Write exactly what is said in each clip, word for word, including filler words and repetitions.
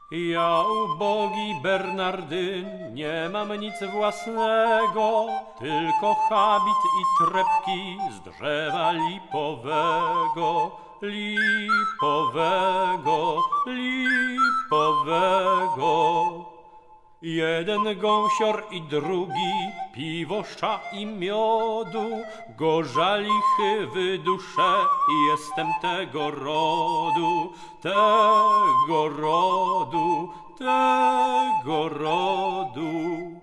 Ja, ubogi Bernardyn, nie mam nic własnego, tylko habit i trepki z drzewa lipowego, lipowego, lipowego. Jeden gąsior i drugi piwosza i miodu, gorza lichy wyduszę, jestem tego rodu, tego rodu, tego rodu.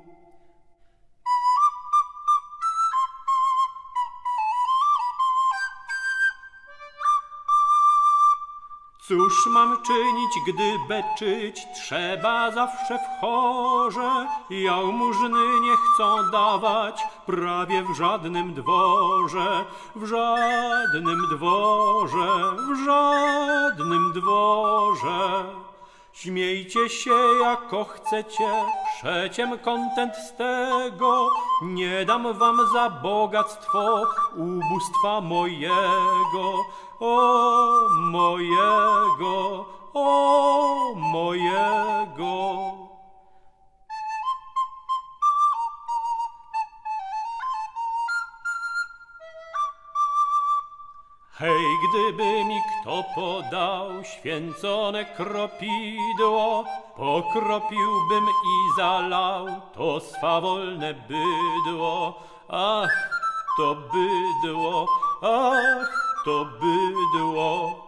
Cóż mam czynić, gdy beczyć trzeba zawsze w chorze? Jałmużny nie chcą dawać prawie w żadnym dworze, w żadnym dworze, w żadnym dworze. Śmiejcie się jako chcecie, przeciem kontent z tego, nie dam wam za bogactwo ubóstwa mojego, o mojego, o mojego. Hej, gdyby mi kto podał święcone kropidło, pokropiłbym i zalał to swawolne bydło. Ach, to bydło, ach, to bydło.